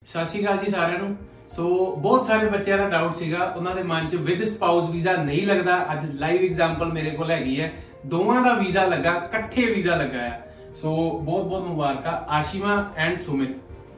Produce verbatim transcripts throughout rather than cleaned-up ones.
ਸਤਿ ਸ਼੍ਰੀ ਅਕਾਲ ਜੀ ਸਾਰਿਆਂ ਨੂੰ। ਸੋ ਬਹੁਤ ਸਾਰੇ ਬੱਚਿਆਂ ਦਾ ਡਾਊਟ ਸੀਗਾ, ਉਹਨਾਂ ਦੇ ਮਨ 'ਚ ਵਿਦ ਸਪਾਊਸ ਵੀਜ਼ਾ ਨਹੀਂ ਲੱਗਦਾ। ਅੱਜ ਲਾਈਵ ਐਗਜ਼ਾਮਪਲ ਮੇਰੇ ਕੋਲ ਹੈਗੀ ਹੈ, ਦੋਵਾਂ ਦਾ ਵੀਜ਼ਾ ਲੱਗਾ, ਇਕੱਠੇ ਵੀਜ਼ਾ ਲੱਗਾ ਹੈ। ਸੋ ਬਹੁਤ ਬਹੁਤ ਮੁਬਾਰਕਾਂ Ashima and Sumit.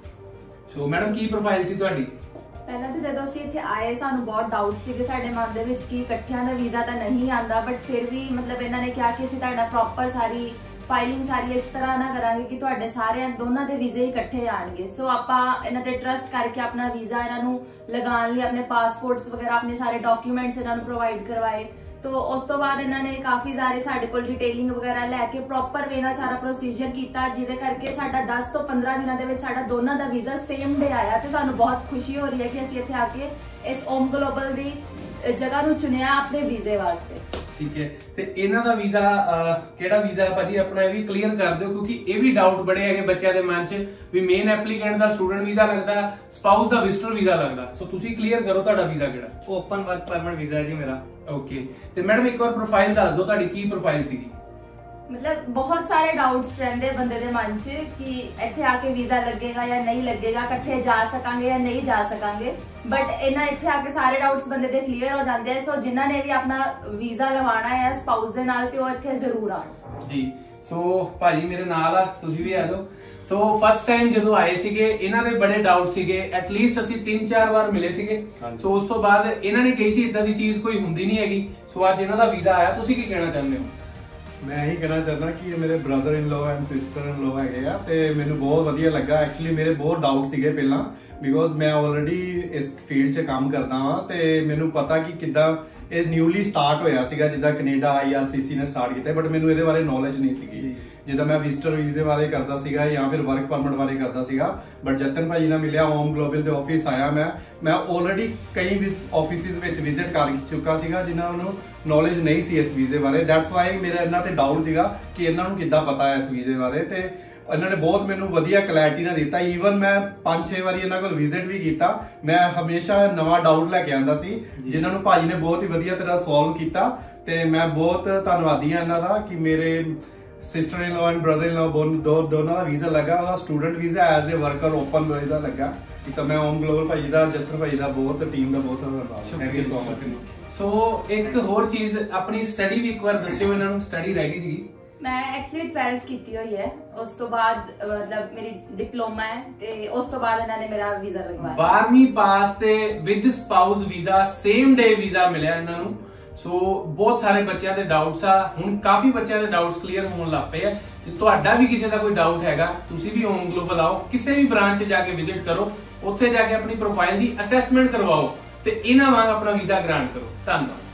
So madam ਕੀ ਪ੍ਰੋਫਾਈਲ ਸੀ ਤੁਹਾਡੀ? ਪਹਿਲਾਂ ਤਾਂ ਜਦੋਂ ਅਸੀਂ ਇੱਥੇ ਆਏ ਸਾਨੂੰ ਬਹੁਤ ਡਾਊਟ ਸੀਗੇ ਸਾਡੇ ਮਨ ਦੇ ਵਿੱਚ ਕਿ ਇਕੱਠਿਆਂ ਦਾ ਵੀਜ਼ਾ ਤਾਂ ਨਹੀਂ ਆਂਦਾ, ਬਟ ਫਿਰ ਵੀ ਮਤਲਬ ਇਹਨਾਂ ਨੇ ਕਿਹਾ ਕਿ ਅਸੀਂ ਤੁਹਾਡਾ ਪ੍ਰੋਪਰ ਸਾਰੀ ਫਾਈਲਿੰਗ ਸਾਰੀ ਇਸ ਤਰ੍ਹਾਂ ਨਾ ਕਰਾਂਗੇ ਕਿ ਤੁਹਾਡੇ ਸਾਰਿਆਂ ਦੋਨਾਂ ਦੇ ਵੀਜ਼ੇ ਹੀ ਇਕੱਠੇ ਆਣਗੇ। ਸੋ ਆਪਾਂ ਇਹਨਾਂ ਤੇ ਟਰਸਟ ਕਰਕੇ ਆਪਣਾ ਵੀਜ਼ਾ ਇਹਨਾਂ ਨੂੰ ਲਗਾਉਣ ਲਈ ਆਪਣੇ ਪਾਸਪੋਰਟਸ ਵਗੈਰਾ ਆਪਣੇ ਸਾਰੇ ਡਾਕੂਮੈਂਟਸ ਇਹਨਾਂ ਨੂੰ ਪ੍ਰੋਵਾਈਡ ਕਰਵਾਏ। तो उस तो बाद इन्होंने काफी सारे साडे कोल डिटेलिंग वगैरह लैके प्रॉपर वे नाल सारा प्रोसीजर कीता, जिहदे करके साडा दस तो पंद्रह दिनों दे विच साडा दोनों दा वीजा सेम डे आया। ते सानू बहुत खुशी हो रही है कि असीं इत्थे आके इस ओम ग्लोबल दी जगह नूं चुनिया अपने वीजे वास्ते। ठीक है, ते इन्हां दा वीजा किहड़ा वीजा है भाजी अपना ये भी क्लीयर कर दिओ, क्योंकि ये भी डाउट बड़े है बच्चों के मन च भी मेन एप्लीकेंट दा स्टूडेंट वीजा लगदा, स्पाउस दा विजिटर वीजा लगदा। सो तुसीं क्लीयर करो तुहाडा वीजा किहड़ा? ओपन वर्क परमिट वीजा है जी मेरा। ओके, ते मैडम एक बार प्रोफाइल दस दो, तुहाडी की प्रोफाइल सीगी? मतलब बहुत सारे डाउट्स रहंदे बंदे दे मन च कि इत्थे आके वीजा लगेगा या नहीं लगेगा, इकट्ठे जा सकांगे या नहीं जा सकांगे, बट इन्हां इत्थे आके सारे डाउट्स बंदे दे क्लियर हो जांदे हैं। सो जिन्हां ने भी अपना वीजा लवाना है स्पाउस दे नाल ते ओह इत्थे जरूर आण जी। सो भाजी मेरे नाल आ, तुसीं भी आ जाओ। सो फर्स्ट टाइम जदों आए सीगे इन्हां दे बड़े डाउट सीगे, एटलीस्ट असीं तीन चार बार मिले सीगे। सो उस तो बाद इन्हां ने कही सी इदां दी चीज कोई हुंदी नहीं हैगी। सो अज इन्हां दा वीजा आया, तुसीं की कहना चाहुंदे हो? मैं यही कहना चाहता कि मेरे brother in law and sister in law है, तो मैंने बहुत वधिया लगा। एक्चुअली मेरे बहुत डाउट सीगे पहला, बिकॉज मैं ऑलरेडी इस फील्ड च काम करदा हाँ, तो मैनू पता कि किद्दां ਇਹ ਨਿਊਲੀ ਸਟਾਰਟ ਹੋਇਆ ਸੀਗਾ, ਜਿੱਦਾਂ ਕੈਨੇਡਾ ਆਈ ਆਰ ਸੀ ਸੀ ਨੇ ਸਟਾਰਟ ਕੀਤਾ, ਬਟ ਮੈਨੂੰ ਇਹਦੇ ਬਾਰੇ ਨੌਲੇਜ ਨਹੀਂ ਸੀਗੀ। ਜਿੱਦਾਂ ਮੈਂ ਵਿਜ਼ਟਰ ਵੀਜ਼ੇ ਬਾਰੇ ਕਰਦਾ ਸੀਗਾ ਜਾਂ ਫਿਰ ਵਰਕ ਪਰਮਿਟ ਬਾਰੇ ਕਰਦਾ ਸੀਗਾ, ਬਟ ਜਤਨ ਭਾਜੀ ਨਾਲ ਮਿਲਿਆ, ਹੋਮ ਗਲੋਬਲ ਦੇ ਆਫਿਸ ਆਇਆ, ਮੈਂ ਮੈਂ ਆਲਰੇਡੀ ਕਈ ਆਫਿਸਿਸ ਵਿੱਚ ਵਿਜ਼ਿਟ ਕਰ ਚੁੱਕਾ ਸੀਗਾ ਜਿਨ੍ਹਾਂ ਨੂੰ ਨੌਲੇਜ ਨਹੀਂ ਸੀ ਇਸ ਵੀਜ਼ੇ ਬਾਰੇ। ਦੈਟਸ ਵਾਈ ਮੇਰਾ ਇਹਨਾਂ ਤੇ ਡਾਊਟ ਸੀਗਾ ਕਿ ਇਹਨਾਂ ਨੂੰ ਕਿੱਦਾਂ ਪਤਾ ਹੈ ਇਸ ਵੀਜ਼ੇ ਬਾਰੇ, ਤੇ ਇਹਨਾਂ ਨੇ ਬਹੁਤ ਮੈਨੂੰ ਵਧੀਆ ਕਲੈਰਿਟੀ ਨਾਲ ਦਿੱਤਾ। ਈਵਨ ਮੈਂ ਪੰਜ ਛੇ ਵਾਰੀ ਇਹਨਾਂ ਕੋਲ ਵਿਜ਼ਿਟ ਵੀ ਕੀਤਾ, ਮੈਂ ਹਮੇਸ਼ਾ ਨਵਾਂ ਡਾਊਟ ਲੈ ਕੇ ਆਉਂਦਾ ਸੀ ਜਿਨ੍ਹਾਂ ਨੂੰ ਭਾਜੀ ਨੇ ਬਹੁਤ ਹੀ ਵਧੀਆ ਤਰ੍ਹਾਂ ਸੋਲਵ ਕੀਤਾ। ਤੇ ਮੈਂ ਬਹੁਤ ਧੰਨਵਾਦੀ ਹਾਂ ਇਹਨਾਂ ਦਾ ਕਿ ਮੇਰੇ sister in law and brother in law ਦੋ ਦੋਨਾਂ ਦਾ ਵੀਜ਼ਾ ਲੱਗਾ, ਉਹਦਾ student visa as a worker open visa ਲੱਗਾ। ਤਾਂ ਮੈਂ ਓਮ ਗਲੋਬਲ ਭਾਜੀ ਦਾ, ਜਤਨ ਭਾਜੀ ਦਾ ਬਹੁਤ, ਟੀਮ ਦਾ ਬਹੁਤ ਧੰਨਵਾਦ। Thank you so much. So ਇੱਕ ਹੋਰ ਚੀਜ਼, ਆਪਣੀ ਸਟੱਡੀ ਵੀ ਇੱਕ ਵਾਰ ਦੱਸਿਓ ਇਹਨਾਂ ਨੂੰ, ਸਟੱਡੀ ਰਹਿ ਗਈ ਸੀਗੀ? मैं एक्चुअली ट्वेल्थ की हुई है, उस तो बाद मतलब मेरी डिप्लोमा है, ते उस तो बाद इन्होंने मेरा वीजा लगवाया। बारहवीं पास ते with spouse visa same day visa मिलिया इन्हां नूं। सो बहुत सारे बच्चों के डाउट्स आ, हुण काफी बच्चों के डाउट्स क्लीयर होने लग पे है। ते तुहाडा भी किसी का कोई डाउट हैगा, तुसीं भी होम ग्लोबल आओ, किसी भी ब्रांच जाके विजिट करो, उत्थे जाके अपनी प्रोफाइल की असैसमेंट करवाओ ते इन्हां वांग अपना वीजा ग्रांट करो। धन्यवाद।